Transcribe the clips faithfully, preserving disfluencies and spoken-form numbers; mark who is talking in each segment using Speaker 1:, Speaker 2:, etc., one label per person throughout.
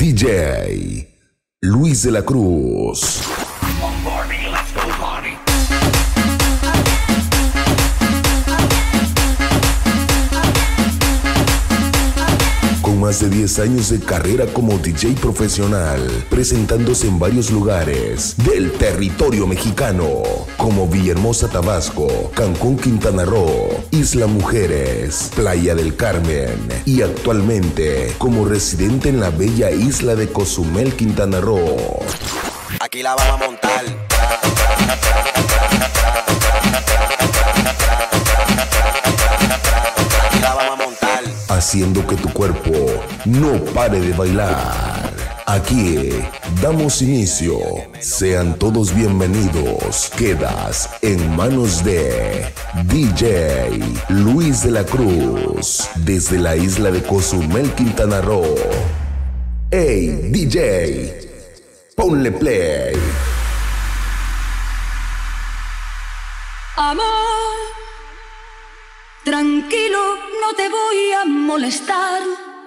Speaker 1: D J Luis de la Cruz. Con más de diez años de carrera como D J profesional, presentándose en varios lugares del territorio mexicano, como Villahermosa, Tabasco, Cancún, Quintana Roo, Isla Mujeres, Playa del Carmen, y actualmente como residente en la bella isla de Cozumel, Quintana Roo.
Speaker 2: Aquí la vamos a montar. Aquí la vamos a montar.
Speaker 1: Haciendo que tu cuerpo no pare de bailar. Aquí damos inicio. Sean todos bienvenidos. Quedas en manos de D J Luis de la Cruz, desde la isla de Cozumel, Quintana Roo. Hey, D J, ponle play.
Speaker 3: Amor, tranquilo, no te voy a molestar.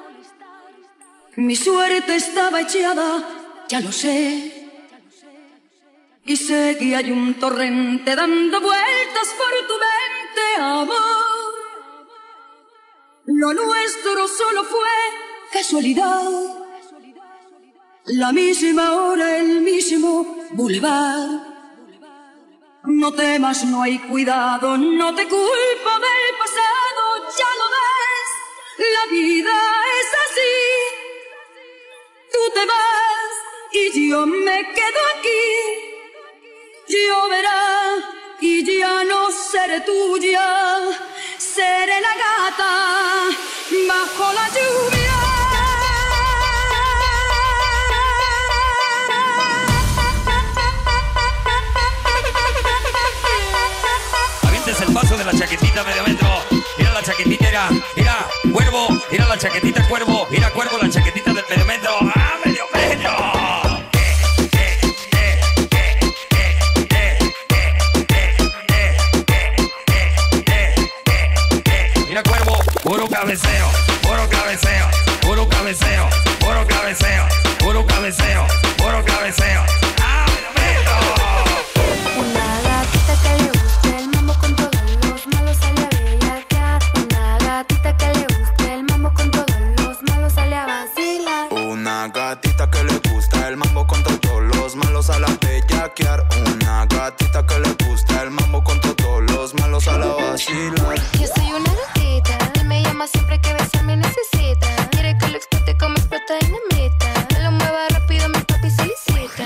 Speaker 3: Mi suerte estaba echada, ya lo sé. Y sé que hay un torrente dando vueltas por tu mente, amor. Lo nuestro solo fue casualidad. La misma hora, el mismo bulevar. No temas, no hay cuidado, no te culpo del pasado, ya lo ves, la vida es así. Tú te vas y yo me quedo aquí. Lloverá y ya no seré tuya, seré la gata bajo la lluvia.
Speaker 4: El paso de la chaquetita medio metro. Mira la chaquetita, era, mira, cuervo, mira la chaquetita, cuervo, mira, cuervo, la chaquetita del medio metro. ¡Ah, medio metro! Mira, cuervo, puro cabeceo, puro cabeceo, puro cabeceo, puro cabeceo, puro cabeceo, puro cabeceo. ¡Ah, medio metro!
Speaker 5: Una gatita que le gusta el mambo con todos los malos sale a bellaquear. Una gatita que le gusta el mambo con todos los malos sale a vacilar.
Speaker 2: Una gatita que le gusta el mambo con todos los malos a la bellaquear. Una gatita que le gusta el mambo con todos los malos a la vacilar.
Speaker 5: Yo soy una gatita, él me llama siempre que besar me necesita. Quiere que lo explote como explota dinamita. Que lo mueva rápido, mi papi solicita.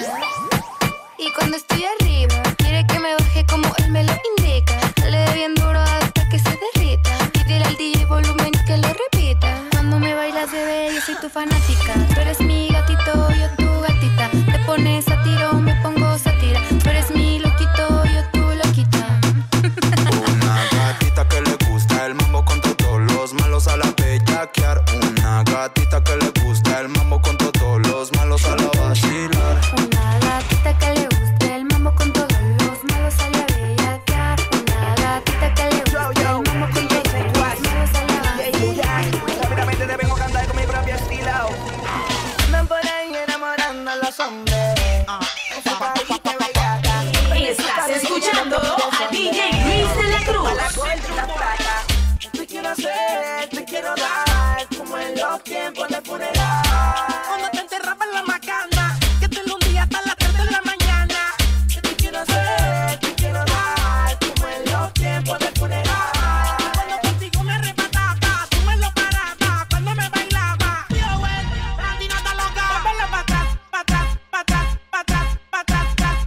Speaker 5: Y cuando estoy arriba, quiere que me baje como él me lo indica. Le dé bien duro hasta que se derrita. Pídele al D J volumen que lo repita. Cuando me bailas, bebé, yo soy tu fanática. Tú eres mi gatito, yo tu gatita. Te pones a tiro, me pongo sátira. Tú eres mi loquito, yo tu loquita.
Speaker 2: Una gatita que le gusta el mambo con todos los malos a la bellaquear. Una gatita que le gusta el mambo con todos los malos a la vacilar.
Speaker 5: Una gatita que le gusta el mambo con todos los malos sale a bellaquear. Una gatita que le gusta el mambo con todos los malos sale a vacilar.
Speaker 6: Rápidamente te vengo a cantar con mi propio estilo. Andan por ahí enamorando a los hombres. Esa carita bellaca.
Speaker 3: Estás escuchando a D J Luis de la Cruz.
Speaker 6: La vuelta y la placa. Te quiero hacer, te quiero dar, como en los tiempos de funeral. Cuando te enterraban la macana, que te lo hundía hasta las tres de la mañana. Te quiero hacer, te quiero dar, como en los tiempos de funeral. Cuando contigo me arrebataba, tú me lo parabas, cuando me bailaba. Yo, güey, la tina está loca. Póngala pa' atrás, pa' atrás, pa' atrás, pa' atrás, pa' atrás, pa' atrás.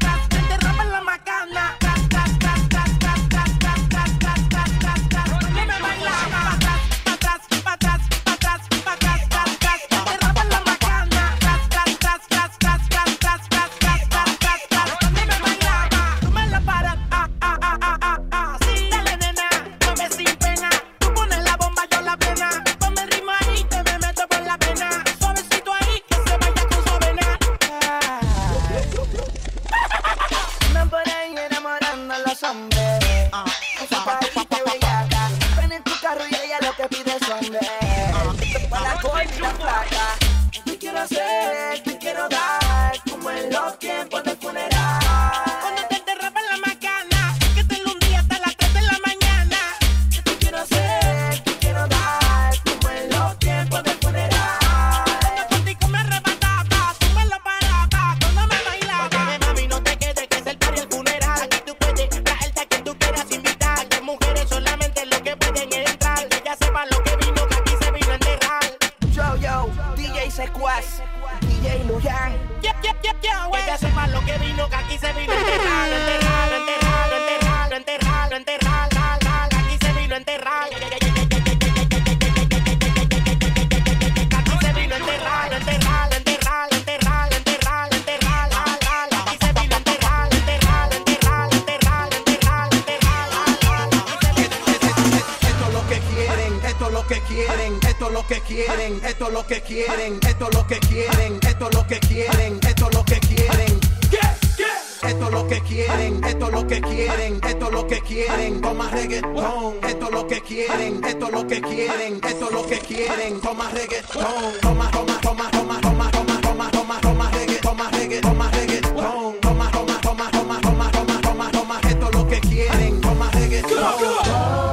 Speaker 6: secuaz, D J Luyan. Yeah, yeah, yeah, yeah, güey. Que sepa lo que vino, que aquí se vino enterrado, enterrado, enterrado, enterrado, enterrado, enterrado, aquí se vino enterrado. Aquí se vino enterrado, enterrado, enterrado, enterrado, enterrado, enterrado. Aquí se vino enterrado, enterrado, enterrado, enterrado, enterrado, enterrado.
Speaker 7: Esto es lo que quieren, esto es lo que quieren, esto es lo que quieren, esto es lo que quieren, esto es lo que quieren, esto es lo que quieren, esto es lo que quieren. Esto es lo que quieren, esto es lo que quieren, esto es lo que quieren, toma reggaetón. Esto es lo que quieren, esto es lo que quieren, esto es lo que quieren, toma reggaetón. Toma, toma, toma, toma, toma, toma, toma, toma, toma reggaetón, toma reggaetón, toma reggaetón. Toma, toma, toma, toma, toma, toma, toma, toma, esto es lo que quieren, toma reggaetón.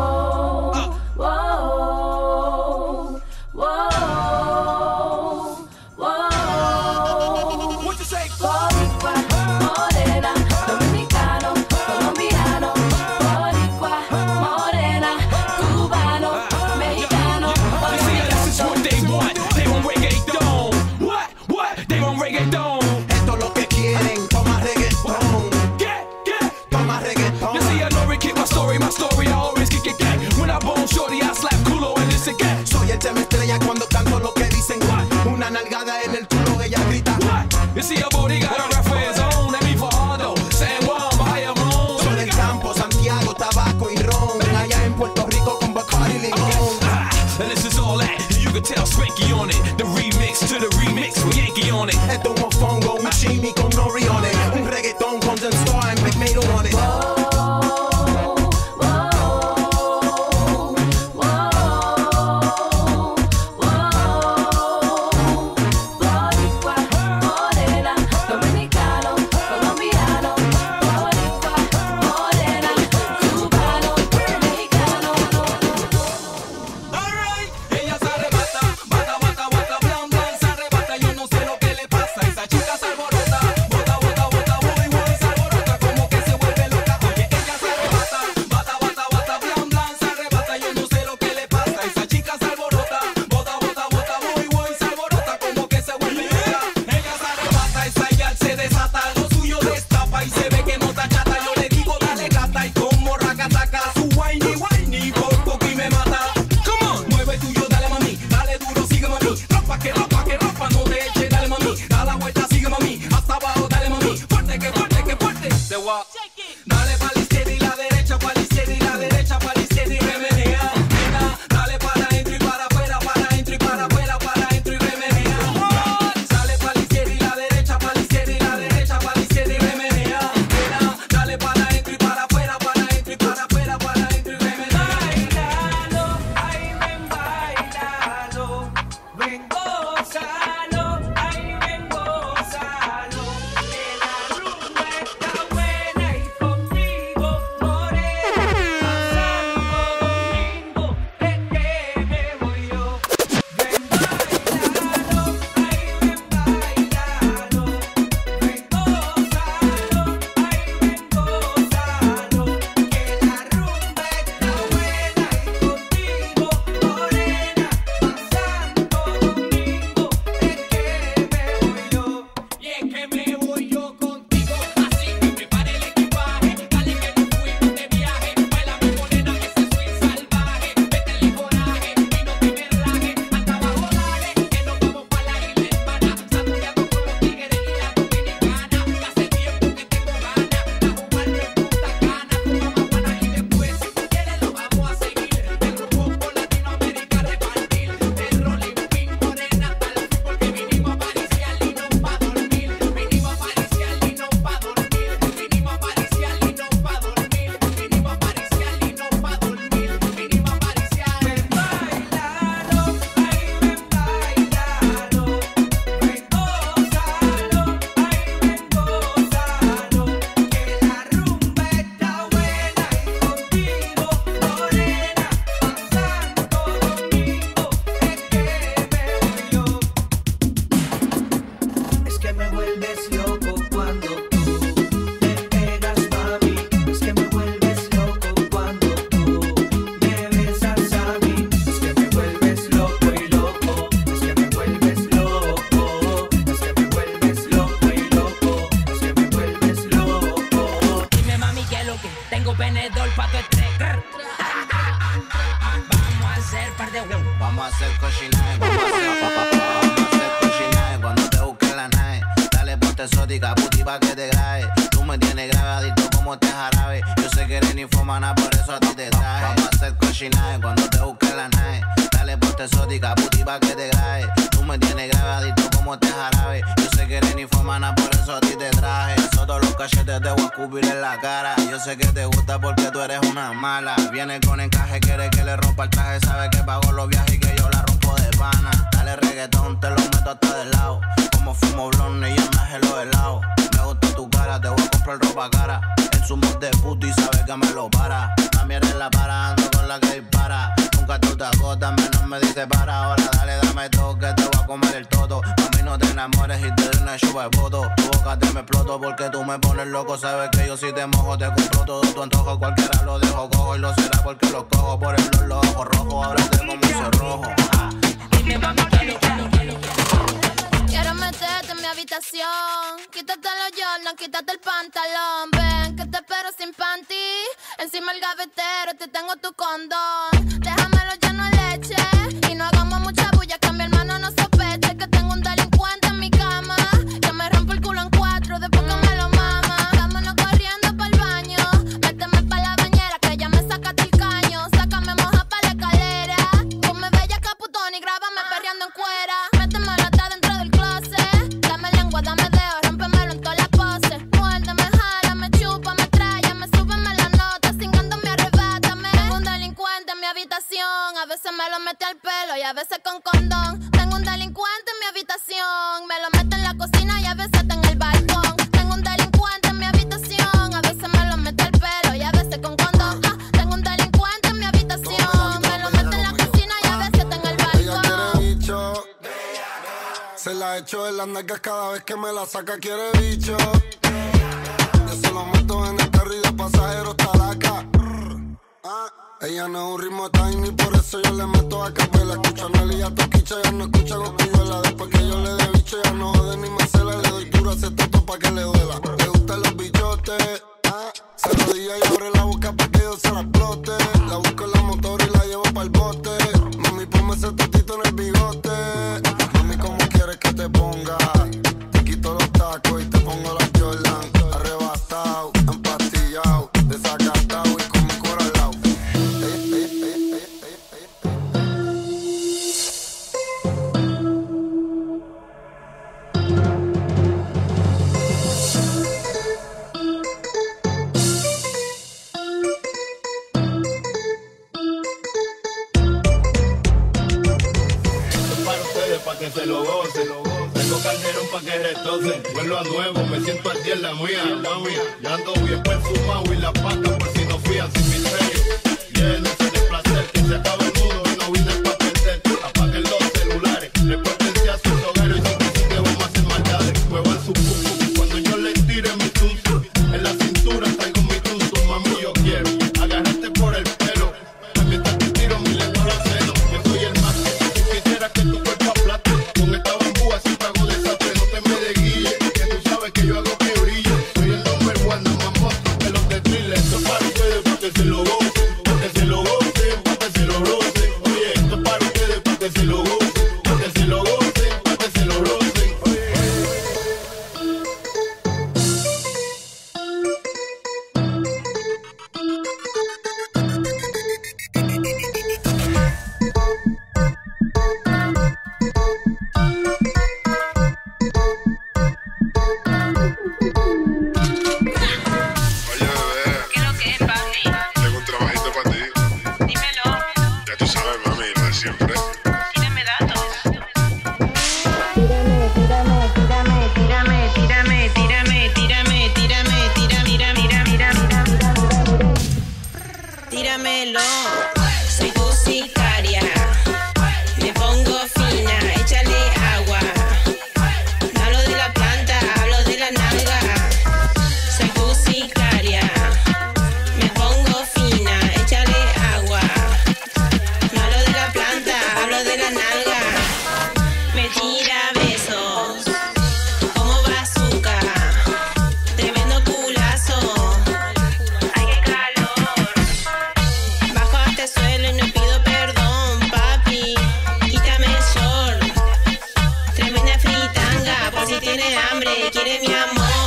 Speaker 7: Cuando canto lo que dicen, una nalgada en el culo, ella grita.
Speaker 8: You see your body got a rap for his own. Let me for Aldo, San Juan, Bayamón.
Speaker 7: Son del campo, Santiago, tabaco y ron. Allá en Puerto Rico con Bacardi y limón.
Speaker 8: And this is all that, you can tell Spanky on it. The remix to the remix with Yankee on it.
Speaker 7: Esto es un mofongo, un chimi con nori on it. Un reggaetón con Zen Star and Big Mato on it.
Speaker 8: Ella sale bata, bata, bata, bata, bata.
Speaker 9: exótica, puti pa' que te grabe. Tú me tienes grabadito como este jarabe. Yo sé que eres ninfomana, por eso a ti te traje. Vamos a hacer cochinaje cuando te busque la nave. Dale ponte exótica, puti pa' que te grabe. Tú me tienes grabadito como este jarabe. Yo sé que eres ninfomana, por eso a ti te traje. Todos los cachetes te voy a escupir en la cara. Yo sé que te gusta porque tú eres una mala. Viene con encaje, quiere que le rompa el traje. Sabe que pago los viajes y que yo la rompo de pana. Dale reggaetón, te lo meto hasta del lado. Como fumo blonde y ya me gelo helado. Me gusta tu cara, te voy a comprar ropa cara. En su mod de puto y sabes que me lo para. También eres la para, ando con la que dispara. Nunca tú te agotas, menos me dice para. Ahora dale, dame todo, que te voy a comer el todo. A mí no te enamores y te doy una chupa de voto. Tu boca te me exploto porque tú me pones loco. Sabes que yo si te mojo te compro todo tu antojo. Cualquiera lo dejo cojo y lo será porque lo cojo. Por el los ojos rojos, ahora te como un cerrojo. Ah.
Speaker 5: Quiero meterte en mi habitación. Quítate los Jordan, quítate el pantalón. Ven, que te espero sin panty. Encima el gavetero, te tengo tu condón. Déjamelo lleno de leche. Y no hagamos mucha bulla, que mi hermano no sospeche que tengo un delincuente en mi cama. Que me rompo el culo en cuatro después que me lo mama. Vámonos corriendo pa'l baño. Méteme pa' la bañera, que ya me sacaste el caño. Sácame moja pa' la escalera. Ponme bella caputón y grábame perreando en cuera. Méteme lata dentro del closet. Dame lengua, dame dedo, rómpemelo en todas las poses. Muérdeme, jálame, chúpame, tráyame, súbeme la nota, cingándome, arrebátame. Tengo un delincuente en mi habitación. A veces me lo mete al pelo y a veces con condón. Tengo un delincuente en mi habitación. Me lo mete en la cocina y a veces está en el balcón. Tengo un delincuente en mi habitación. A veces me lo mete al pelo y a veces con condón. Ah, tengo un delincuente en mi habitación. Me lo mete en la cocina y a veces está en el balcón.
Speaker 10: Ella quiere bicho. Se la echo en las nalgas cada vez que me la saca, quiere bicho. Yo se lo meto en el carro y de pasajero está la acá. Ah. Ella no es un ritmo tiny, por eso yo le meto a capela. Escucha a Nelly y a Toquicha, ya no escucha Coscuyuela. Después que yo le dé bicho, ya no jode ni me cela. Le doy duro a ese toto pa' que le duela. Le gustan los bichotes, ah. Se rodilla y abre la boca pa' que yo se la explote. La busco en la motor y la llevo pa'l bote. Mami, ponme ese totito en el bigote. Mami, ¿cómo quieres que te ponga? Te quito los tacos y te pongo las Jordan. Arrebatado, empastillado, desacatado y con mi cuero al lado.
Speaker 11: Pa' que se lo goce, tengo calderón pa' que retocen. Vuelvo a nuevo, me siento al día en la mía, mami. Ya ando bien perfumado y la pata por si no fían sin misterio. Llénese de placer, que se acaba el mundo y no vine pa' perder. Apaguen los celulares, repórtense a sus hogares y que sí que vamos a hacer maldades. Muevan su pum cuando yo les tire mi tuntum. En la cintura traigo mi tuntum, mami, yo quiero agarrarte por el pelo. Mientras te tiro mi lengua al seno, yo soy el más que si quisiera que tu cuerpo aplaste. Con esta bambúa siempre hago desastre, no te me desguille, que tú sabes que yo hago que brillo. Soy el number one, no más monstruo que los de thriller. Esto es para ustedes, pa' que se lo gocen, pa' que se lo gocen, pa' que se lo rocen. Oye, esto es para ustedes, pa' que se lo gocen, pa' que se lo gocen, pa' que se lo rocen.
Speaker 12: Siempre.
Speaker 13: Tírame datos. Tírame, tírame, tírame, tírame, tírame, tírame, tírame, tírame, tira, mira, mira, mira, mira, mira, tíramelo. Soy tu sicaria. Me pongo fina, échale agua. No hablo de la planta, hablo de la nalga. Soy tu sicaria. Me pongo fina, échale agua. Hablo de la nalga, me tira besos, como bazooka, tremendo culazo, ay qué calor, bajo hasta el suelo y no pido perdón, papi, quítame el short, tremenda fritanga, por si tiene hambre, quiere mi amor.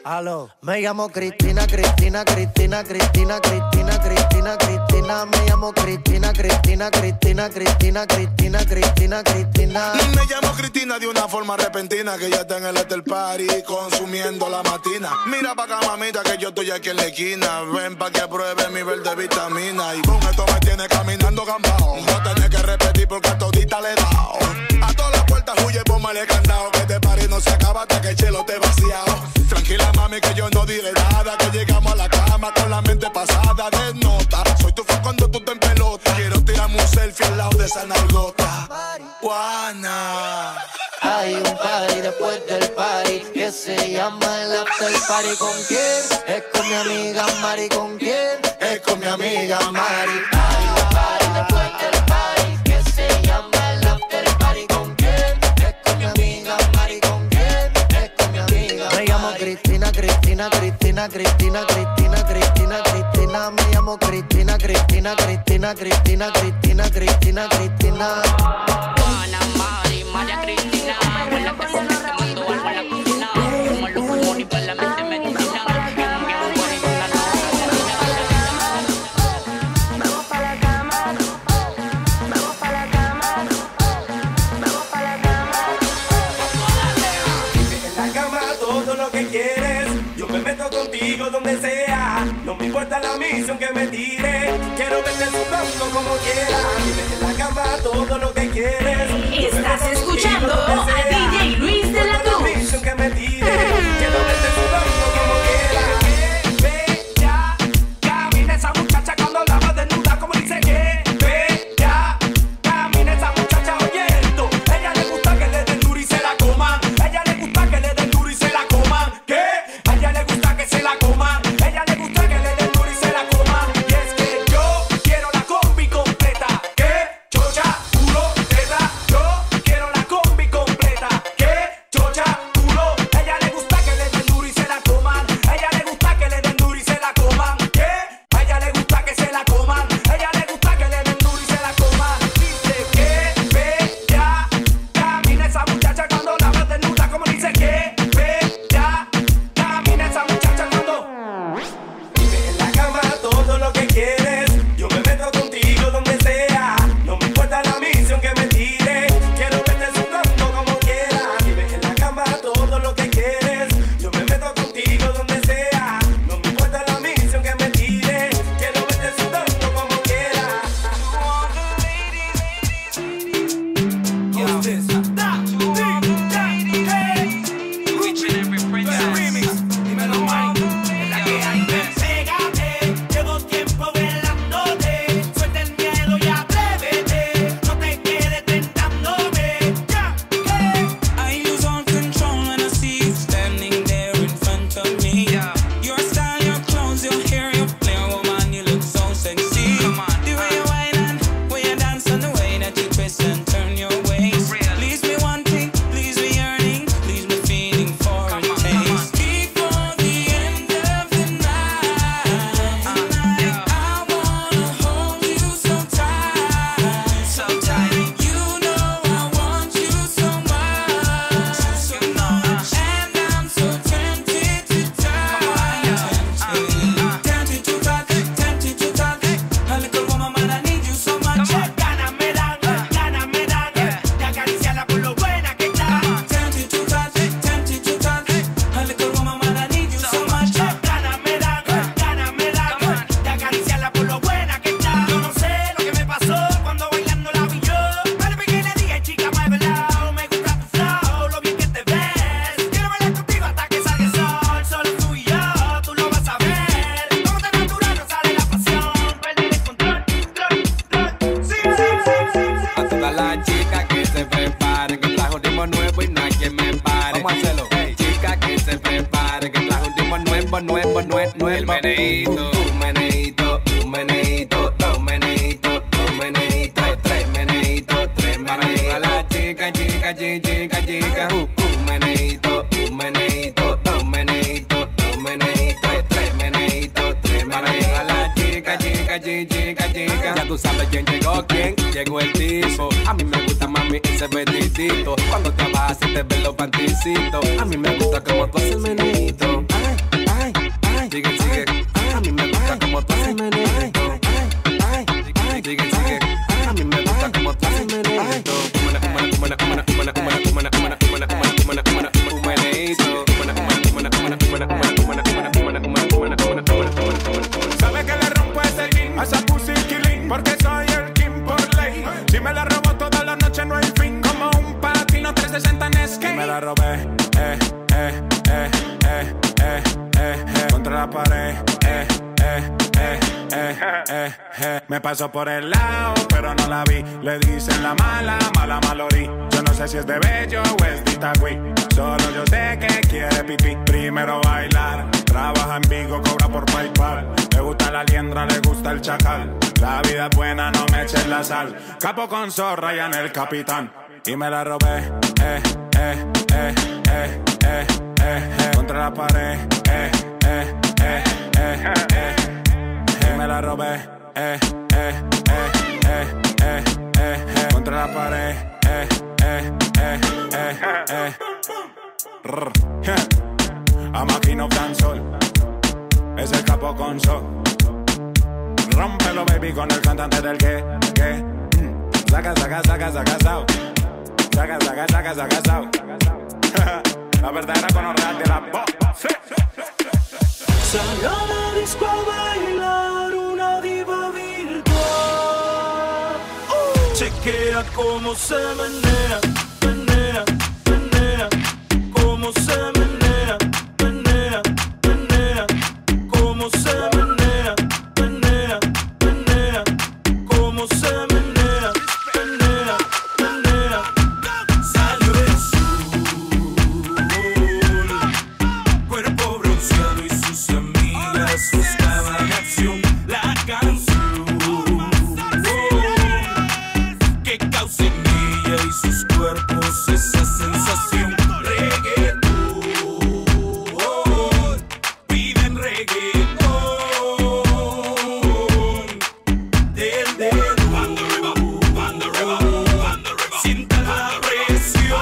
Speaker 12: Aló. Me llamo Cristina, Cristina, Cristina, Cristina, Cristina, Cristina, Cristina. Me llamo Cristina, Cristina, Cristina, Cristina, Cristina, Cristina, Cristina.
Speaker 10: Me llamo Cristina de una forma repentina, que ya está en el hotel party consumiendo la matina. Mira pa' acá, mamita, que yo estoy aquí en la esquina. Ven pa' que pruebe mi verde vitamina. Y con esto me tiene caminando gambao. No tenés que repetir porque a todita le he dado. A todas las puertas huye, póngale candado. Que este party no se acaba hasta que el chelo te vaciado. Tranquila, mami, que yo no diré nada. Que llegamos a la cama con la mente pasada de nota. Soy tu fan cuando tú te en pelota. Quiero tirarme un selfie al lado de esa nalgota. Juana.
Speaker 12: Hay un party después del party que se llama el after party. ¿Con quién? Es con mi amiga Mari. ¿Con quién? Es con mi amiga Mari. Hay un party después del party que se llama el after party. ¿Con quién? Es con mi amiga Mari. ¿Con quién? Es con mi amiga Mari. Me llamo Cristina, Cristina, Cristina, Cristina, Cristina, Cristina, Cristina. Me llamo Cristina, Cristina, Cristina, Cristina, Cristina, Cristina, Cristina.
Speaker 14: Juana, Mari, María Cristina. Huele que se me quemando algo en la cocina. Como los pulmones para la mente medicina.
Speaker 6: Vamos pa' la cama. Vamos pa' la cama. Vamos pa' la cama.
Speaker 15: Vive en la cama todo lo que quieres. Yo me meto contigo donde sea. No me importa la misión que me tire. Quiero verte sudando como quieras. Vive en la cama todo lo que quieres.
Speaker 16: Estás escuchando a D J Luis de la Cruz.
Speaker 15: Que me tire. Quiero verte sudando como quieras. Que bella camina esa muchacha cuando la va desnuda, como dice que bella camina esa muchacha oyendo. Ella le gusta que le den duro y se la coman. Ella le gusta que le den duro y se la coman. ¿Qué? A ella le gusta que se la coman. Ella le gusta que le den duro y se la coman. Y es que yo quiero la combi completa. ¿Qué? Chocha, culo, teta. Yo quiero la combi completa. ¿Qué? Chocha, culo. Ella le gusta que le den duro y se la coman. Ella le gusta que le den duro y se la coman. ¿Qué? A ella le gusta que se la coman. Ella le gusta que le den duro y se la coman. Dice que bella camina esa muchacha cuando la va desnuda, como dice que bella camina esa muchacha cuando vive en la cama todo lo que quieres. Yo me meto contigo donde sea. No me importa la misión que me tire. Quiero verte sudando como quieras. Vive en la cama todo lo que quieres. Yo me meto contigo donde sea. No me importa la misión que me tire. Quiero verte sudando como quieras. Pégate, llevo tiempo velándote. Suelta el miedo y atrévete. No te quedes tentándome. Ya,
Speaker 8: I lose all control when I see you standing there in front of me. Your style, your clothes, your hair, your flair, woman, you look so sexy. The way you whine and way you dance and the way that you twist and turn your waist. Please me wanting, please me yearning, please me feeling for a taste. Before the end of the night, I wanna hold you so tight, so tight. You know I want you so much, so much, and I'm so tempted to touch, tempted to touch, tempted to touch. A little woman, man, I need you so much.
Speaker 15: ganas me dan, ganas me dan de acariciarla por lo buena que está.
Speaker 8: Tempted to touch, tempted to touch. A little woman, man, I need you so much.
Speaker 15: Ganas me dan, ganas me dan de acariciarla por lo buena que está. Yo no sé lo que me pasó cuando bailando la vi yo. Me le pegué y le dije, chica, muévela. Me gusta tu flow, lo bien que te ves. Quiero bailar contigo hasta que salga el sol. Solo tú y yo, tú lo vas a ver. Cómo tan natural nos sale la pasión. Perder el control, control, control. Sí, sí, sí, sí, sí.
Speaker 17: A todas las chicas que se preparen, que trajo un ritmo nuevo y no hay quien me pare. Vamos a hacerlo. Hey, chicas que se preparen, que trajo un ritmo nuevo, nuevo, nuevo, nuevo. El meneíto, un meneíto, un meneíto, dos meneítos, dos meneítos, tres meneítos, tres meneítos. A las chicas, chicas, chicas, chicas, uh, un meneíto, un meneíto, dos meneítos, dos meneítos, tres meneítos, tres meneítos. A las chicas, chicas, chicas, chicas. Ya tú sabes quién llegó, quién llegó el tipo. A mí me gusta, mami, ese vestidito. Cuando trabajas se te ven los panticitos. A mí me gusta como tú haces el menito. Ay,
Speaker 18: la robé, eh, eh, eh, eh, eh, eh, eh, contra la pared, eh, eh, eh, eh, eh, eh. Me pasó por el lado, pero no la vi. Le dicen la mala, mala malorí. Yo no sé si es de Bello o es de Itagüí. Solo yo sé que quiere pipí. Primero bailar, trabaja en Vigo, cobra por PayPal. Le gusta la liendra, le gusta el chacal. La vida es buena, no me eches la sal. Capo con zorra y en el capitán. Y me la robé, eh, eh, eh, eh, eh, eh, eh, contra la pared, eh, eh, eh, eh, eh, eh, me la robé, eh, eh, eh, eh, eh, eh, eh, contra la pared, eh, eh, eh, eh, eh, Rrr, yeah. A Maquino Dancehall, es el capo con so. Rómpelo, baby, con el cantante del que, que, mm. Saca, saca, saca, saca, saca. Saca, saca, saca, saca, saca. La verdadera conorrea de la voz. Sí.
Speaker 19: Salió a la disco a bailar una diva virtual. Uh. Chequea cómo se menea, menea, menea. Cómo se menea, menea, menea. Cómo se menea, menea, menea. Cómo se menea, menea, menea. Salió el sol, cuerpo bronceado y sus amigas buscaban acción. La canción que causa en ella y sus cuerpos esa sensación. Reggaetón, piden reggaetón. Del dedo, banda arriba, banda arriba, banda arriba. Sienta la presión.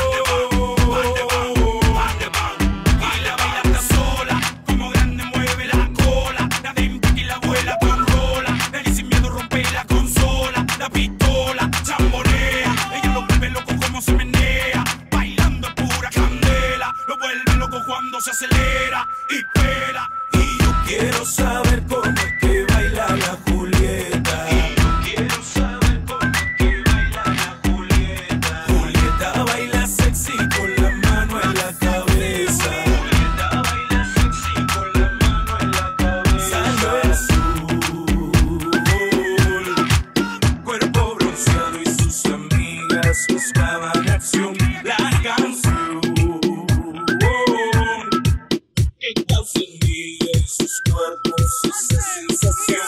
Speaker 19: Baila, baila hasta sola, como grande mueve la cola. La de impacta y la abuela con rola. Nadie sin miedo rompe la consola. La pistola chambonea, ella lo vuelve loco como se menea. Bailando pura candela, lo vuelve loco cuando se acelera y pela. Y yo quiero saber cómo es que baila la Julieta. Y yo quiero saber cómo es que baila la Julieta. Julieta baila sexy con la mano en la cabeza. Julieta baila sexy con la mano en la cabeza. Salió el sol, cuerpo bronceado y sus amigas buscaban acción. La canción que causa en ella y sus cuerpos esa sensación.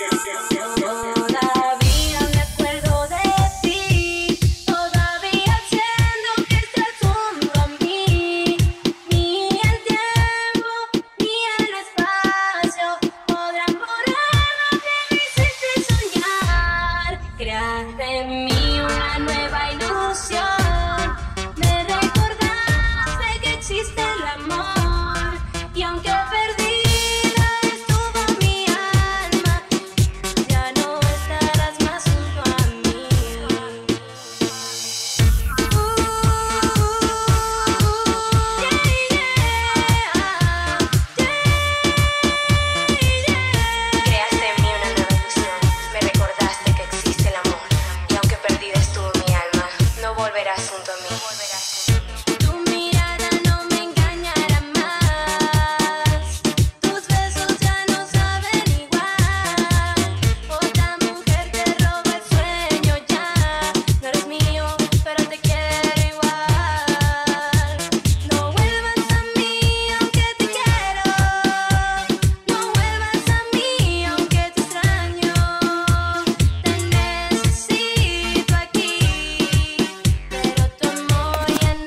Speaker 20: Todavía me acuerdo de ti, todavía siento que estás junto a mí. Ni el tiempo ni el espacio podrán borrar lo que me hiciste soñar. Creaste en mí una nueva ilusión, me recordaste que existe el amor. Y aunque perdida estuvo mi alma, ya no estarás más junto a mí. Creaste en mí una nueva ilusión, me recordaste que existe el amor. Y aunque perdida estuvo mi alma, no volverás junto a mí. Tu mirada no me engañará más, tus besos ya no saben igual. Otra mujer te roba el sueño ya, no eres mío, pero te quiero igual. No vuelvas a mí aunque te quiero, no vuelvas a mí aunque te extraño. Te necesito aquí, pero tu amor ya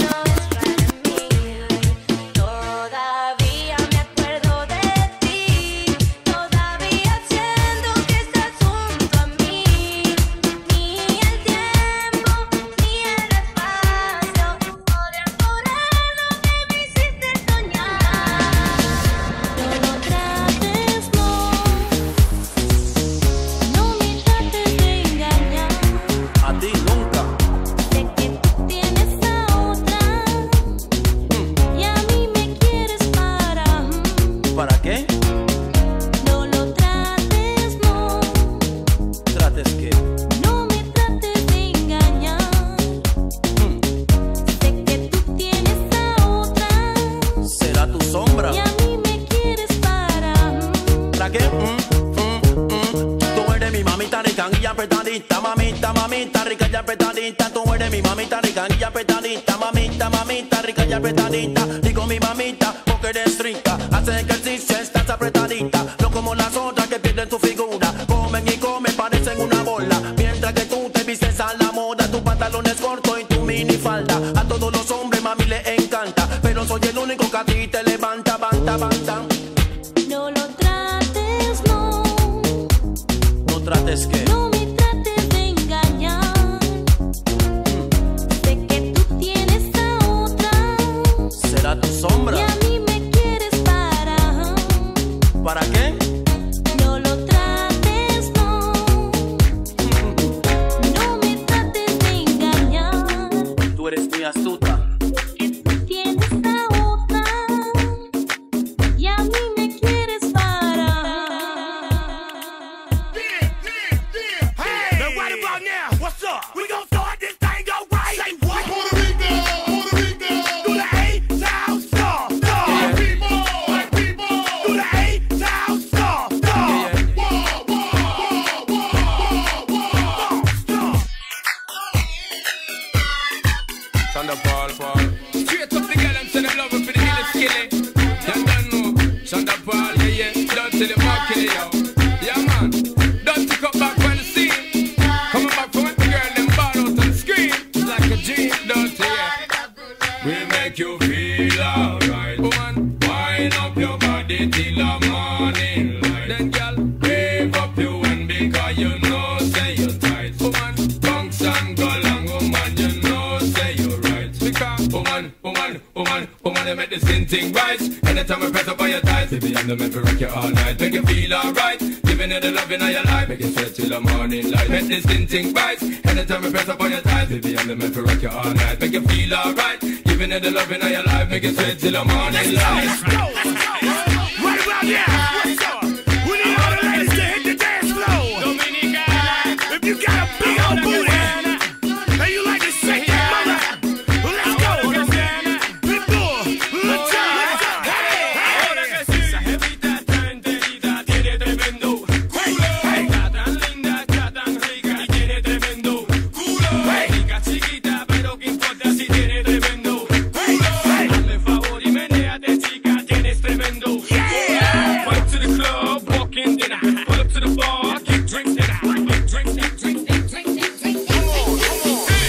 Speaker 21: Straight up the girl and say them love her for the hill skilly. You don't know, Shonda Paul, yeah, yeah. Don't tell them how kill it, yo. Yeah, man. Don't pick up back when the scene. Coming back from the girl, them ball out on the screen. Like a dream, don't you, yeah. We'll make you feel alright. Woman, wind up your body till the morning light. Then, girl, wave up your hand because you know, say you're tight. Woman, bounce and go long, woman, you know, say you're right. Because, woman, woman, woman, woman, they make the skin thing right. Anytime I press up on your thighs, baby, I'm the man for rock you all night. Make you feel alright. Giving you the loving of your life. Make you sweat till the morning light. Make the skin thing right. Anytime I press up on your thighs, baby, I'm the man for rock you all night. Make you feel alright. Giving you the loving of your life. Make you sweat till the morning light.
Speaker 19: Right about now, what's up? We need all the ladies to hit the dance floor. Dominicana. If you got a big old booty and you like to shake that mother, well, let's go. Pitbull, let's go. Ahora que sí, esa jevita tan enterita tiene tremendo culo. Está tan linda, está tan rica y tiene tremendo culo. Rica chiquita, pero que importa si tiene tremendo culo. Hazme favor y menéate, chica, tienes tremendo culo. Walk to the club, walk in dinner. Pull up to the bar, get drinks dinner. Get drinks, get drinks, get drinks, get drinks. Come on, come on.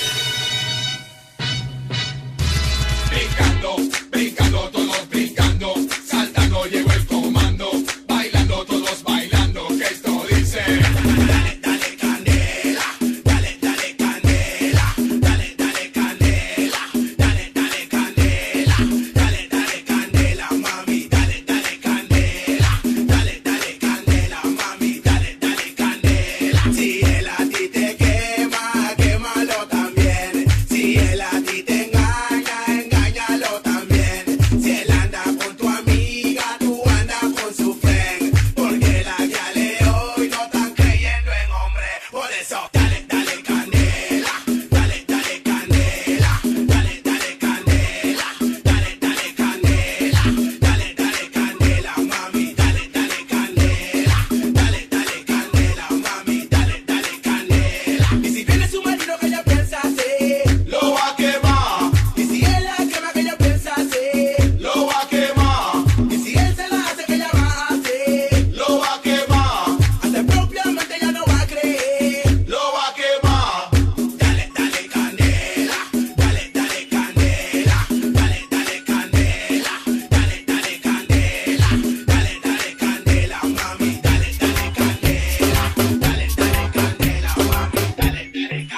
Speaker 22: Brincando, brincando, todos brincando, saltando llegó el comando, bailando todos bailando, que esto dice. Dale, dale candela, dale, dale candela, dale, dale candela, dale, dale candela, dale, dale candela, mami, dale, dale candela, dale, dale candela, mami, dale, dale candela. Si él a ti te quema, quémalo también. Si él a ti te engaña, engáñalo también. Si él anda con tu amiga, tú andas con su friend. Porque la gale hoy no están creyendo en hombre. Por eso, dale, dale candela, dale, dale candela, dale, dale candela, dale, dale candela, dale, dale candela, mami, dale, dale candela, dale, dale candela, mami, dale, dale candela. Y si viene su marido que ella piensa así, lo va a quemar. Y si él la quema que ella piensa así, lo va a quemar. Y si él se la hace que ella va a hacer, lo va a quemar. Hasta propiamente ella no va a creer, lo va a quemar. Dale, dale candela, dale, dale candela, dale, dale candela, dale, dale candela, dale, dale candela, mami, dale, dale candela, dale, dale candela, mami, dale, dale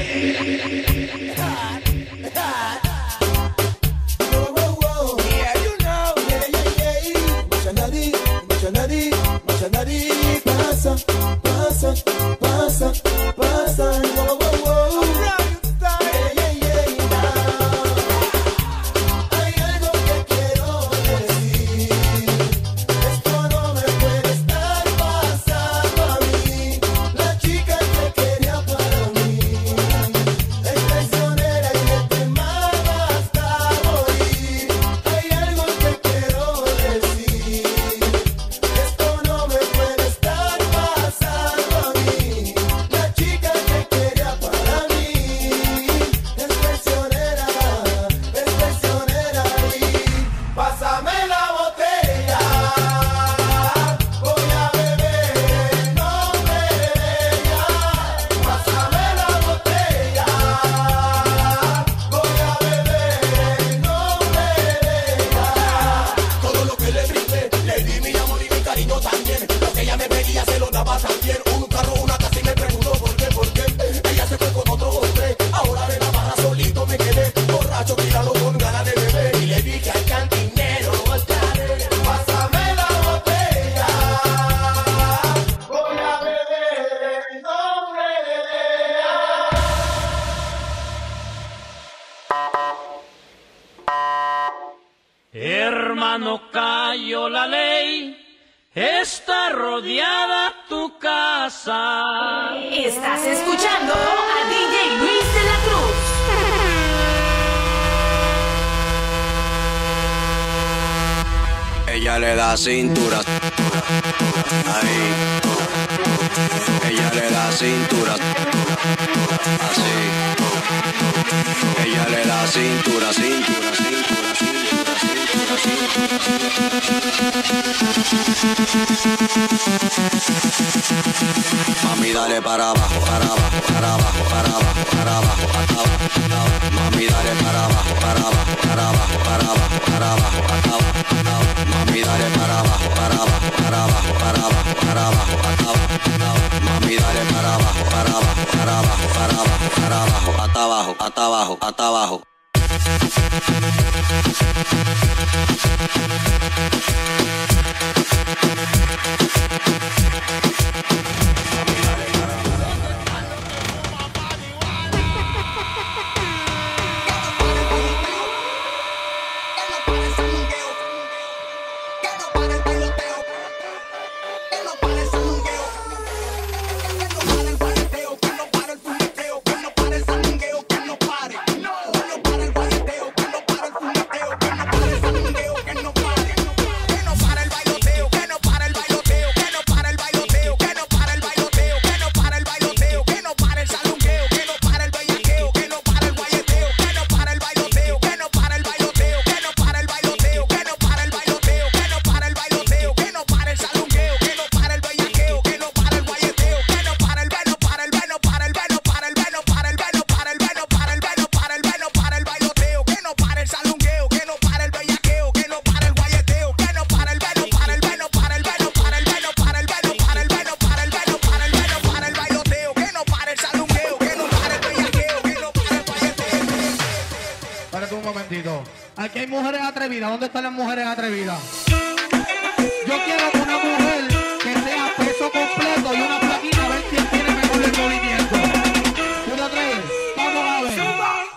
Speaker 12: Pasa, pasa, pasa, pasa, wow, wow, wow. Yeah, yeah, yeah. Hay algo que quiero decir. Esto no me puede estar pasando a mí. La chica que quería para mí es traicionera y me quemaba hasta morir. Hay algo que quiero decir. Esto no me puede estar pasando a mí. La chica que quería para mí es traicionera, es traicionera y pásame la botella. Voy a beber en nombre de ella. Pásame la botella. Voy a beber en nombre de ella.
Speaker 22: Todo lo que le brindé, le di mi amor y mi cariño también. Lo que ella me pedía se lo daba también. Un carro, una casa y me preguntó por qué, por qué. Ella se fue con otro hombre. Ahora de la barra solito me quedé. Borracho, tirado con ganas de beber. Y le dije al cantinero otra vez.
Speaker 12: Pásame la botella. Voy a beber en nombre de ella.
Speaker 23: Hermano, cayó la ley, está rodeada tu casa.
Speaker 16: Estás escuchando a D J Luis de la Cruz.
Speaker 9: Ella le da cintura. Ahí. Ella le da cintura. Así. Ella le da cintura, cintura,
Speaker 1: Mami, dale para abajo, para abajo, para abajo, para abajo, para abajo, hasta abajo, hasta abajo. Mami, dale para abajo, para abajo, para abajo, para abajo, para abajo, hasta abajo, hasta abajo. Mami, dale para abajo, para abajo, para abajo, para abajo, para abajo, hasta abajo, hasta abajo. Mami, dale para abajo, para abajo, para abajo, para abajo, para abajo, hasta abajo, hasta abajo, hasta abajo.
Speaker 2: Aquí hay mujeres atrevidas. ¿Dónde están las mujeres atrevidas? Yo quiero una mujer que sea peso completo y una plaquita a ver quién tiene mejor el movimiento. ¿Tú te atreves? Vamos a ver.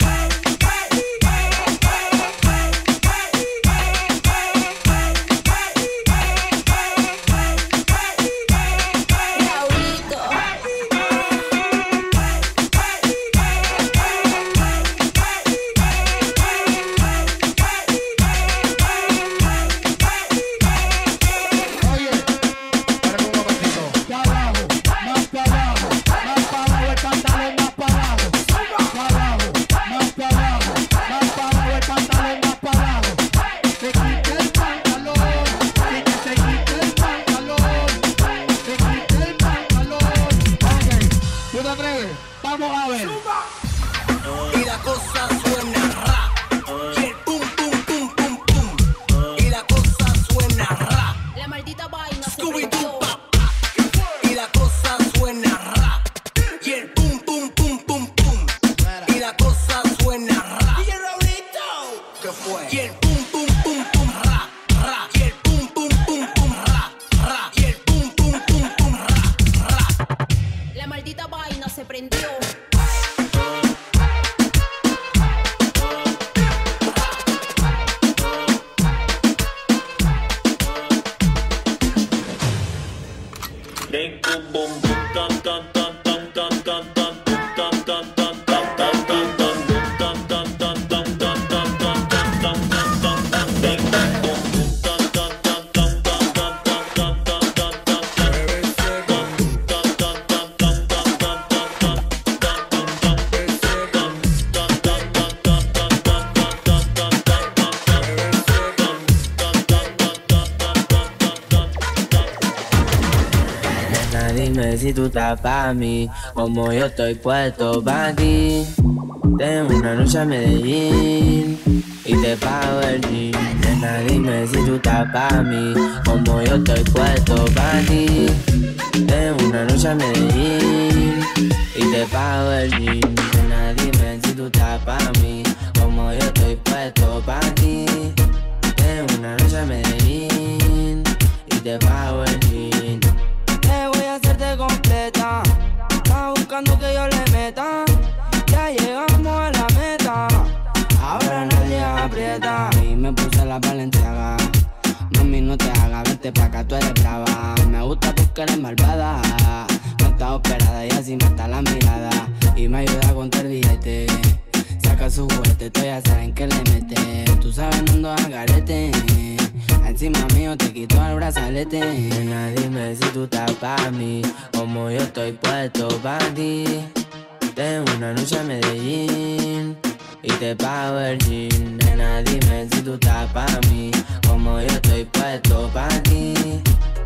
Speaker 2: Vamos a ver.
Speaker 6: Y la cosa suena ra. Y el pum pum pum pum pum. Y la cosa suena ra.
Speaker 5: La maldita vaina se
Speaker 6: Scooby
Speaker 5: prendió.
Speaker 6: Doo pa, pa. Y la cosa suena ra. Y el pum pum pum pum pum. Y la cosa suena ra. Y el Raulito. ¿Qué fue? Y el pum pum pum pum ra ra. Y el pum pum pum pum ra ra. Y el pum pum pum pum ra ra.
Speaker 5: La maldita vaina se prendió.
Speaker 4: Dime si tú estás pa' mí, como yo estoy puesto pa' ti. Tengo una noche a Medellín y te pago el jean. Nena, dime si tú estás pa' mí, como yo estoy puesto pa' ti. Tengo una noche a Medellín y te pago el jean. Nena, dime si tú estás pa' mí, como yo estoy puesto pa' ti. Tengo una noche a Medellín y te pago el jean. Hacerte completa, estás buscando que yo le meta. Ya llegamos a la meta, ahora nadie aprieta. Y me puse la Balenciaga, mami no te hagas, vete pa' acá, tú eres brava. Me gusta porque eres malvada, no está operada y así mata la mirada. Y me ayuda a contar billete, saca su juguete, tú ya saben que le mete. Tú sabes no ando al garete, encima mío te quito el brazalete. Nena, dime si tú estás pa' mí, como yo estoy puesto pa' ti. Tengo una noche a Medellín y te pago el jean. Nena, dime si tú estás pa' mí, como yo estoy puesto pa' ti.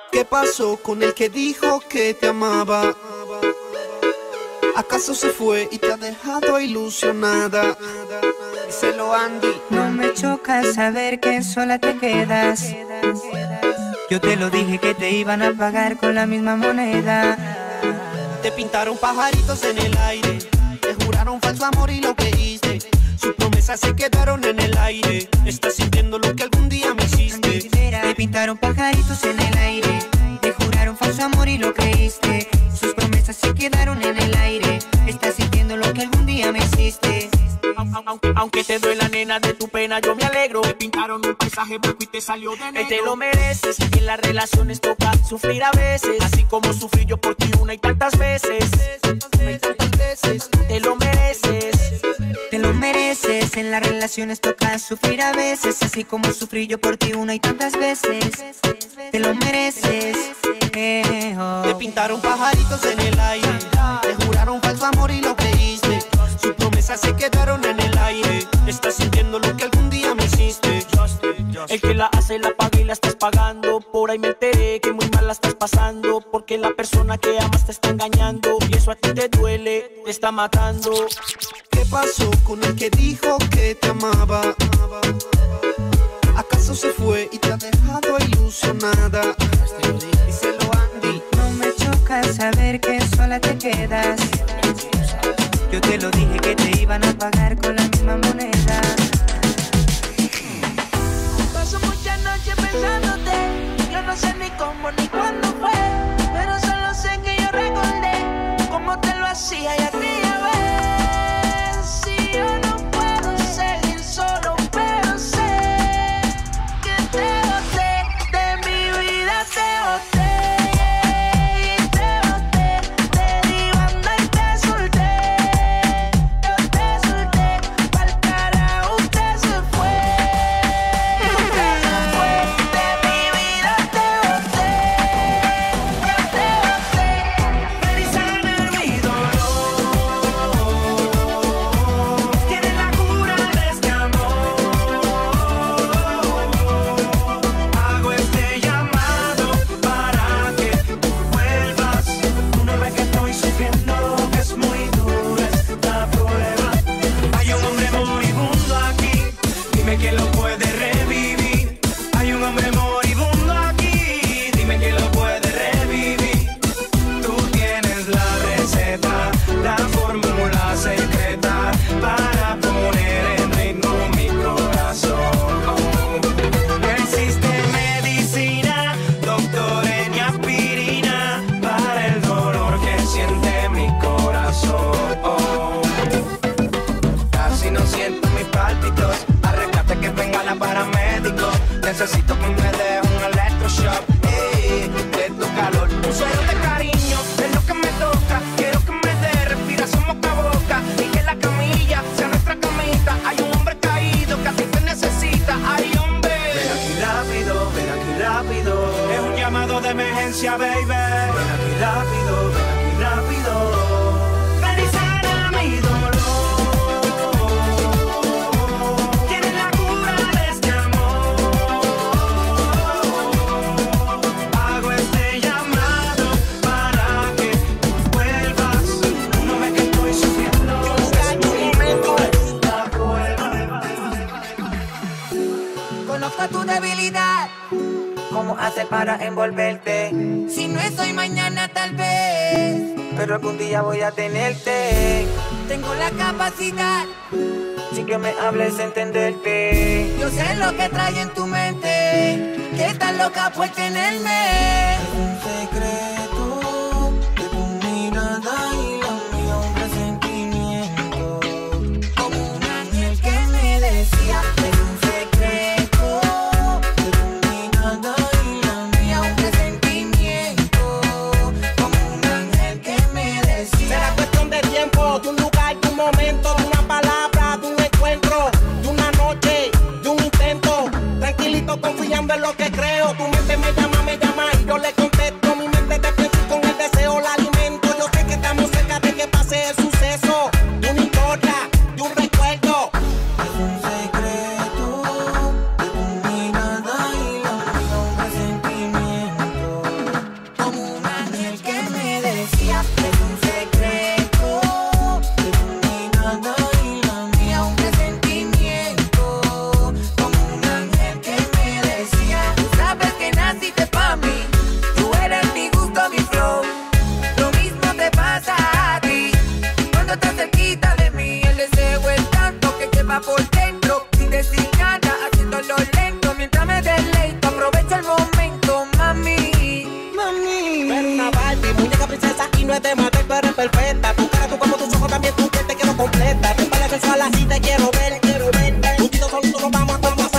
Speaker 3: ¿Qué pasó con el que dijo que te amaba? ¿Acaso se fue y te ha dejado ilusionada? Díselo, Andy.
Speaker 7: No me choca saber que sola te quedas. Yo te lo dije que te iban a pagar con la misma moneda.
Speaker 3: Te pintaron pajaritos en el aire, te juraron falso amor y lo creíste. Sus promesas se quedaron en el aire. Estás sintiendo lo que algún día me hiciste.
Speaker 7: Te pintaron pajaritos en el aire, te juraron falso amor y lo creíste. Sus promesas se quedaron en el aire. Estás sintiendo lo que algún día me hiciste.
Speaker 6: Aunque, aunque te duele la nena de tu pena, yo me alegro. Te pintaron un paisaje blanco y te salió de negro. Te lo mereces, y en las relaciones toca sufrir a veces, así como sufrí yo por ti una y tantas veces. Una y tantas veces. Te lo mereces.
Speaker 7: Te lo mereces, en las relaciones toca sufrir a veces, así como sufrí yo por ti una y tantas veces. Te lo mereces. Eh, oh.
Speaker 3: Te pintaron pajaritos en el aire, te juraron falso amor y lo creíste. Sus promesas se quedaron en el aire. Estás sintiendo lo que algún día me hiciste.
Speaker 6: El que la hace la paga y la estás pagando. Por ahí me enteré que muy mal la estás pasando, porque la persona que amas te está engañando, y eso a ti te duele, te está matando.
Speaker 3: ¿Qué pasó con el que dijo que te amaba? ¿Acaso se fue y te ha dejado ilusionada? Díselo, Andy.
Speaker 7: No me choca saber que sola te quedas. Yo te lo dije que te iban a pagar con la misma moneda.
Speaker 6: Paso muchas noches pensándote, yo no sé ni cómo ni cuándo fue, pero solo sé que yo recordé cómo te lo hacía y aquella vez. Si yo no puedo seguir solo, pero sé que te boté, de mi vida te boté. Y te boté, te di banda y te solté. Yo te solté, pa'l carajo usted se fue. Usted se fue, de mi vida te boté. Yo te boté, ven y sana mi dolor. Tienes la cura de este amor. Hago este llamado para que tú vuelvas. Tú no ves que estoy sufriendo, que es muy dura esta prueba. Hay un hombre moribundo aquí, dime quién lo puede revivir. Hay un hombre moribundo aquí, dime quién lo puede revivir. Tú tienes la receta, la fórmula secreta para poner en ritmo mi corazón. No existe medicina, doctores ni aspirina para el dolor que siente mi corazón. Casi no siento mis pálpitos, arréglate que venga la paramédico. Necesito que me dé un electroshock, ey, de tu calor. Un suero de cariño es lo que me toca. Quiero que me dé respiración boca a boca y que la camilla sea nuestra camita. Hay un hombre caído que a ti te necesita. Ay, hombre, ven aquí rápido, ven aquí rápido. Es un llamado de emergencia, baby. Ven aquí rápido, ven aquí rápido. Ven y sana mi dolor. Tienes la cura de este amor. Hago este llamado para que tú vuelvas. Tú no ves que estoy sufriendo, es muy dura esta prueba.
Speaker 7: Conozco tu debilidad, cómo hacer para envolverte. Si no es hoy, mañana tal vez, pero algún día voy a tenerte. Tengo la capacidad, sin que me hables, entenderte. Yo sé lo que trae en tu mente, que estás loca por tenerme. Es un secreto de tu mirada y la mía, un presentimiento, como un ángel que me decía. Es un secreto de tu mirada y la mía, un presentimiento, como un ángel que me decía.
Speaker 6: Será cuestión de tiempo, de un lugar, de un momento, de una palabra, de un encuentro, de una noche, de un intento. Tranquilito, confiando en lo que creo. Tu mente me llama, me llama y yo le contesto.
Speaker 3: que te maté, tú eres perfecta. Tu cara, tu cuerpo, tus ojos, también tu piel, te quiero completa. Te parece sensual así, te quiero ver, quiero ver. Un tito solo, nos vamos a conocer.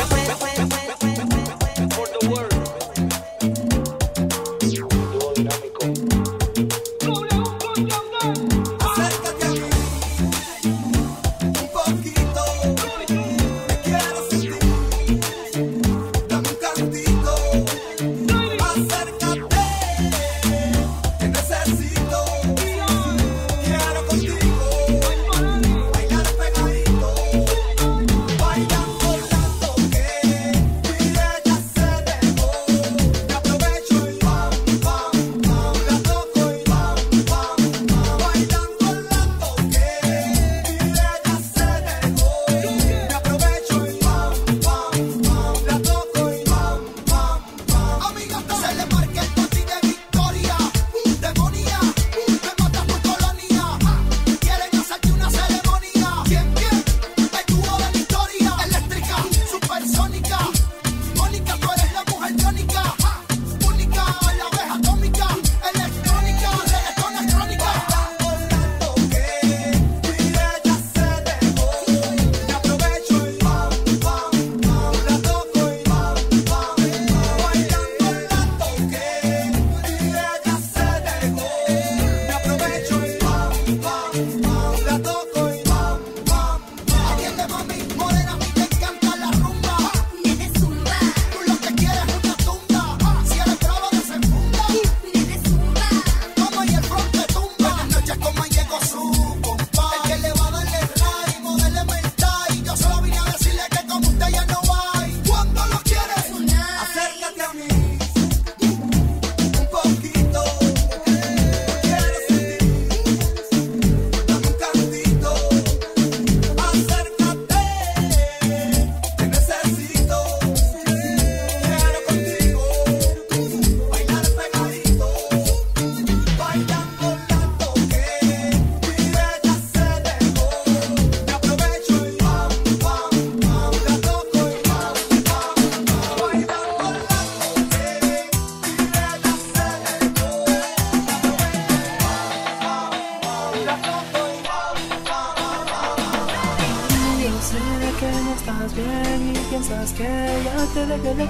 Speaker 10: piensas que ya te dejé de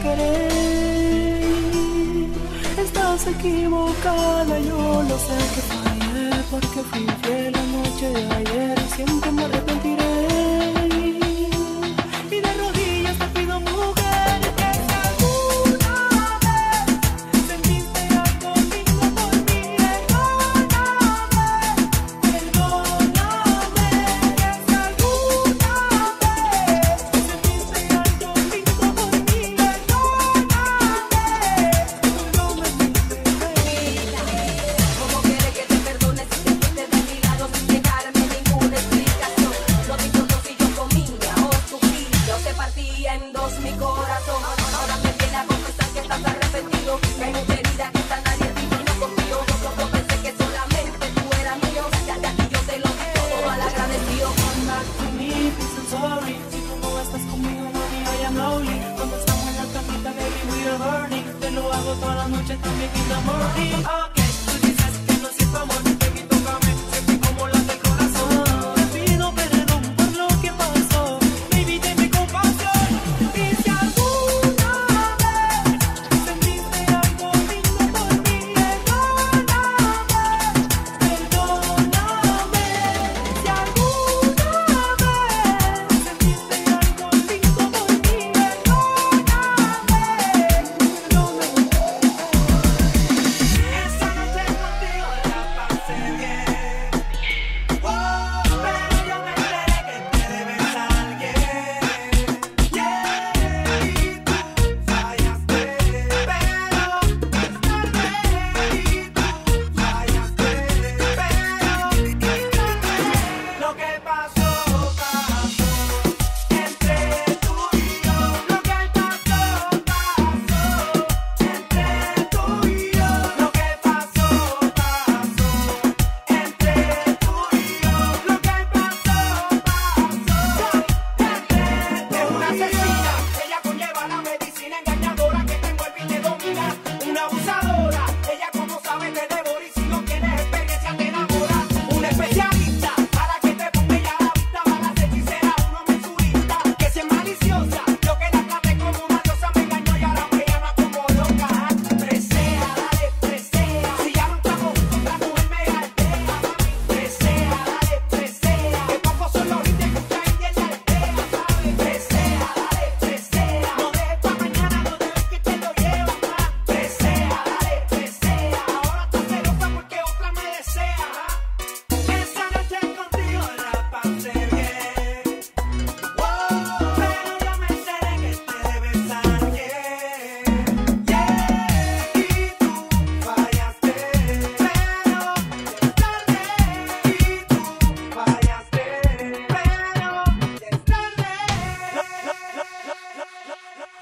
Speaker 10: querer. Estás equivocada, yo lo sé que fallé, porque fui fiel la noche de ayer y siempre me arrepentiré. Y de rodillas te pido, mujer, que si alguna vez sentiste algo lindo por mí, perdóname, perdóname. Que si alguna vez sentiste algo lindo por mí,
Speaker 6: ¿Cómo quieres que te perdone si te fuiste de mi lado sin dejarme ninguna explicación? Lo dicho no si yo comía o sufría o te partía en dos mi corazón. Ahora me viene a confesar que estás arrepentido, que hay mucha herida que está nadie vivo y no confío. Yo, yo pensé que solamente tú eras mío, ya de aquí yo te lo di todo mal agradecido.
Speaker 10: Come back to me, please and sorry. Si tú no estás conmigo, mami, I am lonely. Cuando estamos en la camita, baby, we are burning. Te lo hago toda la noche, también in the morning. Okay, tú dices que no siento amor, baby, tócame, siempre como late el corazón. Te pido perdón por lo que pasó, baby, tenme compasión. Y si alguna vez sentiste algo lindo por mí, perdóname, perdóname. Si alguna vez sentiste algo lindo por mí, perdóname, perdóname.
Speaker 6: Esa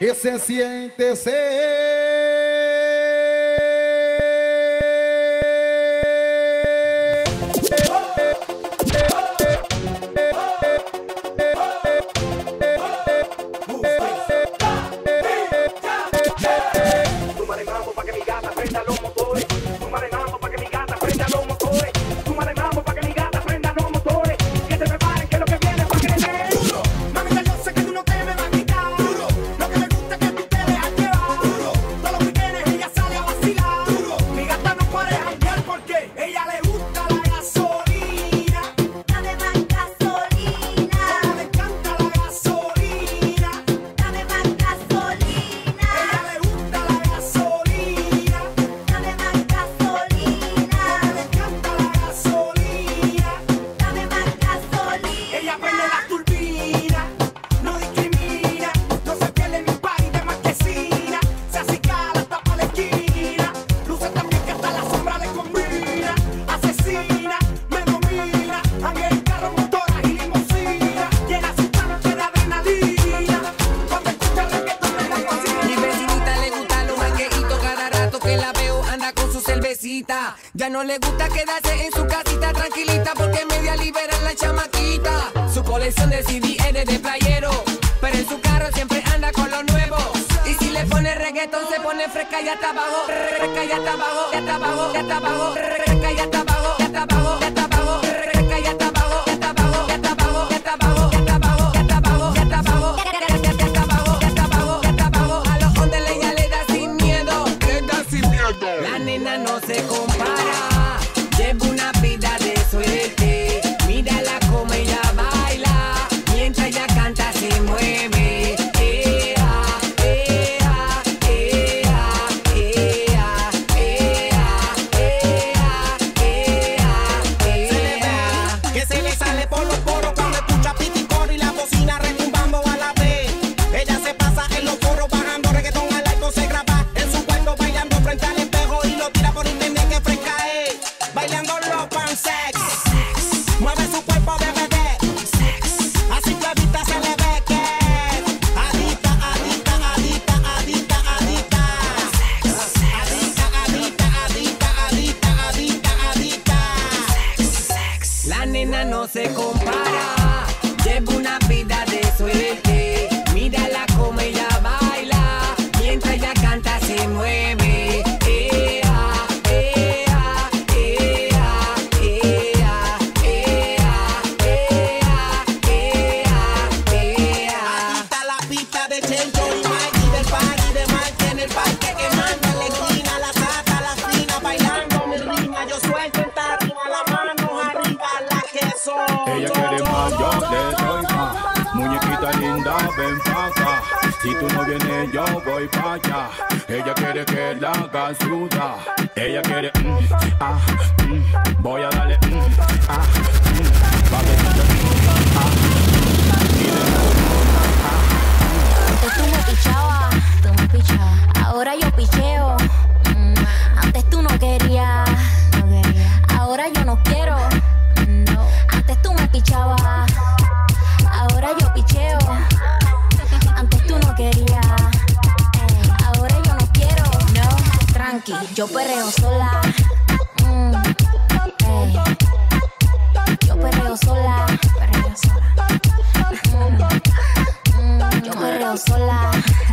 Speaker 11: que se siente ser.
Speaker 13: Ya no le gusta quedarse en su casita tranquilita porque media libera la chamaquita. Su colección de C D es de playero, pero en su carro siempre anda con lo nuevo. Y si le pone reggaetón se pone fresca y hasta abajo, fresca y hasta abajo, ya hasta abajo, ya hasta abajo, fresca y hasta abajo, ya hasta abajo, ya hasta abajo, fresca y hasta abajo, ya hasta abajo, ya hasta abajo, ya hasta abajo, ya hasta abajo, ya hasta abajo, ya hasta abajo, ya hasta abajo, ya hasta abajo, ya hasta abajo. A los hombres ella le da sin miedo, le da sin miedo. La nena no se compara. Lleva una vida de suerte, mírala como ella baila, mientras ella canta se mueve. Ea, ea, ea, ea, ea, ea, ea, ea.
Speaker 3: Que se le sale por los poros cuando escucha piticor y la bocina retumbando a la vez. Ella se pasa en los foros bajando reggaetón al aire, se graba en su cuarto bailando frente al espejo y lo tira por internet que fresca es. Bailando los pansex, mueve su cuerpo de bebé, así clarita se le ve que adicta, adicta, adicta, adicta, adicta, adicta, adicta, adicta, adicta, adicta, adicta.
Speaker 13: La nena no se compara, lleva una vida de suerte, mírala como ella baila, mientras ella canta se mueve.
Speaker 18: Ella quiere más, yo le doy más. Muñequita linda, ven pa' acá. Si tú no vienes, yo voy pa' allá. Ella quiere que la haga suda. Ella quiere, mm, ah, mm, voy a darle, mm, ah, mm, pa' que se ah,
Speaker 5: Antes tú me pichabas, tú me pichabas. Ahora yo picheo. Mm, Antes tú no querías, no quería. Ahora yo no quiero. No. Antes tú me pichabas, ahora yo picheo. Antes tú no querías, eh, ahora yo no quiero. No, tranqui, yo perreo sola. Mm, eh. Yo perreo sola, perreo sola. Mm, mm, yo perreo sola.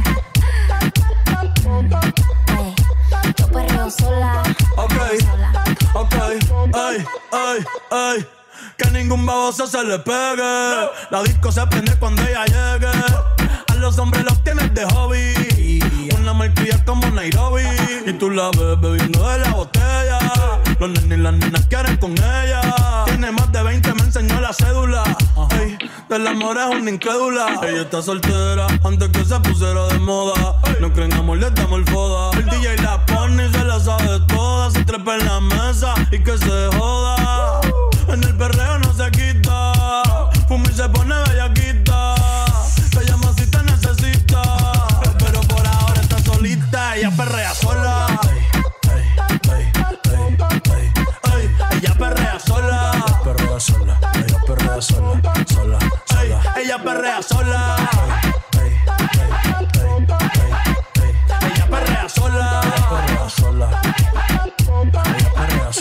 Speaker 5: Eh. Yo perreo sola.
Speaker 14: Ok, ok, ay, ay, ay. Que ningún baboso se le pegue. La disco se prende cuando ella llegue. A los hombres los tienes de hobby. Una marquilla como Nairobi. Y tú la ves bebiendo de la botella. Los nenes y las nenas quieren con ella. Tiene más de veinte, me enseñó la cédula. Ey, del amor es una incrédula. Ella está soltera antes que se pusiera de moda. No creen amor, le damos el foda. El D J la pone y se la sabe toda. Se trepa en la mesa y que se joda. En el perreo no se quita. Fuma y se pone bellaquita. Bella más si te necesita. Pero por ahora está solita. Ella perrea sola. Ella perrea sola. Perrea sola. Ella perrea sola. Sola, sola. Ella perrea sola.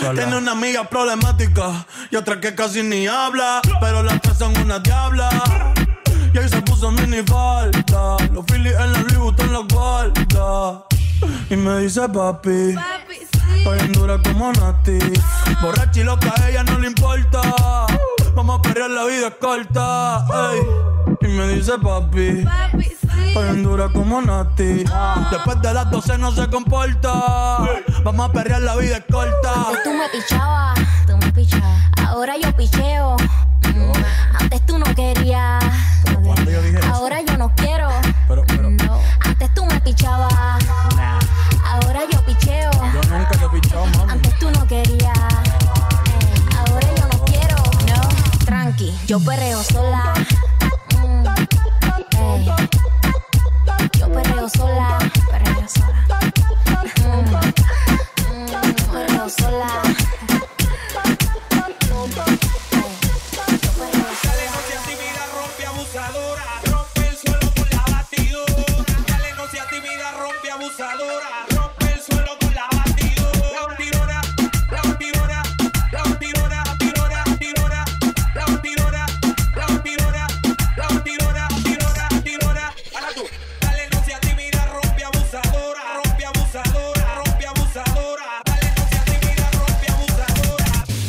Speaker 2: sola.
Speaker 14: Tiene una amiga problemática y otra que casi ni habla, pero las tres son una diabla. Y ahí se puso mini falta, los Phillies en la Louis Vuitton los guarda. Y me dice papi,
Speaker 5: Papi, sí.
Speaker 14: estoy en dura como Nati. Borracha y loca, a ella no le importa. Vamos a perrear, la vida es corta. Ey. Y me dice papi,
Speaker 5: Papi, sí.
Speaker 14: estoy en dura como Nati. Después de las doce no se comporta. Vamos a perrear, la vida es corta.
Speaker 8: Antes tú me pichabas, tú me pichabas. Ahora yo picheo. Mm. Antes tú no querías.
Speaker 14: Yo dije
Speaker 8: Ahora yo no quiero.
Speaker 14: Pero, pero,
Speaker 8: No. Antes tú me pichabas.
Speaker 2: Nah.
Speaker 8: Ahora yo picheo.
Speaker 14: yo nunca te he pichado, mami.
Speaker 8: Antes tú no querías. Ahora yo no quiero. No. Tranqui, yo perreo sola. Mm. Ey. Yo perreo sola. Perreo sola. Mm. Mm. Perreo sola.
Speaker 3: Dale, no seas tímida, rompe abusadora. Rompe el suelo con la batidora. Dale, no seas tímida, rompe abusadora. Rompe el suelo con la batidora. La batidora, la batidora, la batidora, batidora, batidora, la batidora, la batidora, la batidora, batidora, batidora. Ahora tú. Dale, no seas tímida, rompe abusadora. Rompe abusadora, rompe abusadora. Dale, no seas tímida, rompe abusadora.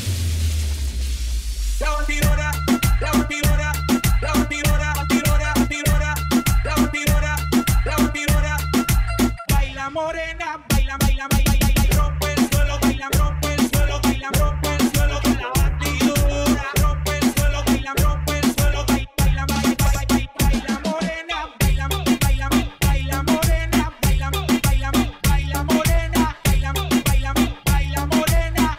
Speaker 3: La batidora, la batidora, la batidora, batidora, batidora, la batidora, la batidora. Baila morena, baila, baila, baila, baila, rompe el suelo, baila, rompe el suelo, baila, rompe el suelo con la batidora. Rompe el suelo, baila, rompe el suelo, baila, baila, baila, baila, baila morena, baila, baila, baila morena, baila, baila, baila morena, baila, baila, baila morena.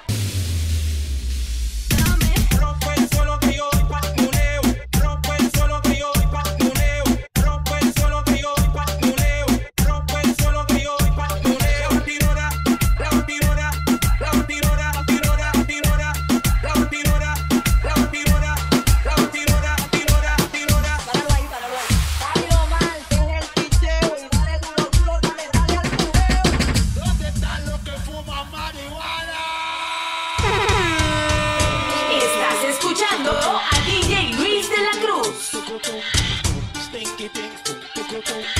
Speaker 3: Rompe el suelo que yo voy pa' tuneo. Rompe el suelo que yo voy pa' tuneo. Rompe el suelo que yo voy pa' tuneo. Rompe el suelo que yo voy pa' tuneo. La batidora, la batidora, la batidora, batidora, la batidora, la batidora, la batidora, batidora, batidora.
Speaker 6: Páralo ahí, páralo ahí. Pablo Marte en el picheo y dale duro, duro, dale, dale al pureo. ¿Dónde están los que fuman marihuana?
Speaker 16: Estás escuchando a D J Luis de la Cruz.
Speaker 6: Stinky, pink,